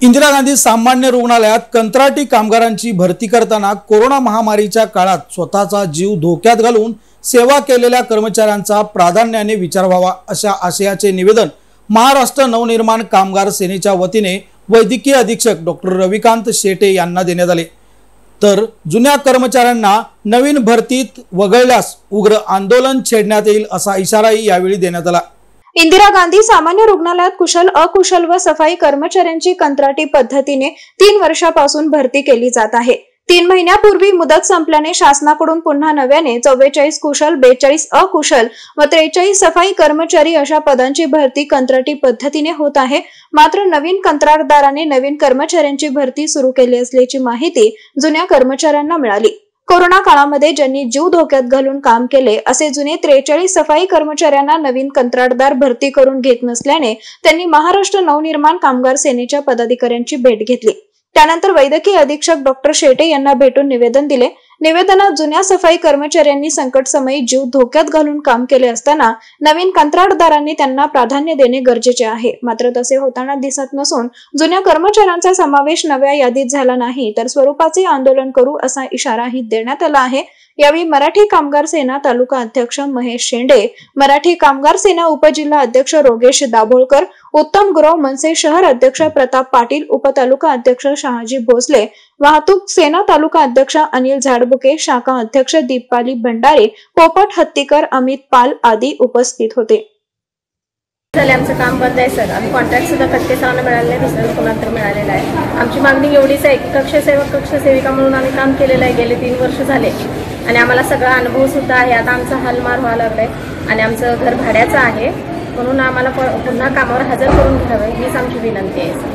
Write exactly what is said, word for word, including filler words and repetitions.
इंदिरा गांधी सामान्य रुग्णालयात कंत्राटी कामगारांची भरती करताना कोरोना महामारीच्या काळात स्वतःचा जीव धोक्यात घालून सेवा केलेल्या कर्मचाऱ्यांचा प्राधान्याने विचार व्हावा अशा आशयाचे निवेदन महाराष्ट्र नवनिर्माण कामगार सेनेच्या वतीने वैद्यकीय अधीक्षक डॉक्टर रविकांत शेटे यांना देण्यात आले। तर जुन्या कर्मचाऱ्यांना नवीन भरतीत वगळल्यास उग्र आंदोलन छेडण्यात येईल असा इशाराही यावेळी देण्यात आला। इंदिरा गांधी सामान्य रुग्णालयात कुशल अकुशल व सफाई कर्मचाऱ्यांची कंत्राटी पद्धतीने तीन वर्षापासून भरती केली जात आहे। तीन महिन्यापूर्वी मुदत संपल्याने शासनाकडून पुन्हा नव्याने चव्वेचाळीस कुशल, बेचाळीस अकुशल व त्रेचाळीस सफाई कर्मचारी अशा पदांची भरती कंत्राटी पद्धतीने होत आहे। मात्र नवीन कंत्राटदाराने नवीन कर्मचाऱ्यांची भरती सुरू केली असल्याची माहिती जुन्या कर्मचाऱ्यांना मिळाली। कोरोना काळामध्ये ज्यांनी जीव धोक्यात घालून काम केले असे जुने त्रेचाळीस सफाई कर्मचाऱ्यांना नवीन कंत्राटदार भरती करून घेत नसल्याने त्यांनी महाराष्ट्र नवनिर्माण कामगार सेनेच्या पदाधिकाऱ्यांची भेट घेतली। त्यानंतर वैद्यकीय अधीक्षक डॉक्टर शेटे यांना भेटून निवेदन दिले। निवेदनात जुन्या सफाई कर्मचाऱ्यांनी संकट समयी जीव धोक्यात घालून काम केले असताना नवीन कंत्राटदारांनी त्यांना प्राधान्य देणे गरजेचे आहे। मात्र तसे होताना दिसत नसून जुन्या कर्मचाऱ्यांचा समावेश नव्या यादीत झाला नाही तर स्वरूपाचे आंदोलन करू असा इशाराही देण्यात आला आहे। यावेळी मराठी कामगार सेना तालुका अध्यक्ष महेश शेंडे, मराठी कामगार सेना उपजिल्हा अध्यक्ष रोगेश दाभोळकर, उत्तम गुरव मनसे शहर अध्यक्ष प्रताप पाटील, उपतालुका अध्यक्ष शहाजी भोसले, वाहतूक सेना तालुका अध्यक्ष अनिल झाडबुके, शाखा अध्यक्ष दीपाली भंडारे, पोपट हत्तीकर, अमित पाल आदी उपस्थित होते। आमचं काम बंद आहे सर। आम्ही कॉन्ट्रॅक्ट सुद्धा खटके सरांना मिळालेलं आहे, दुसऱ्या कोणाला तर मिळालेलं आहे। आमची मागणी एवढीच आहे की कक्षसेवक कक्षसेविका म्हणून आम्ही काम केलेलं आहे, गेले तीन वर्ष झाले आणि आम्हाला सगळा अनुभव सुद्धा आहे। आता आमचा हालमार व्हायला लागलाय आणि आमचं घर भाड्याचं आहे, म्हणून आम्हाला पुन्हा कामावर हजर करून घ्यावं हीच आमची विनंती आहे।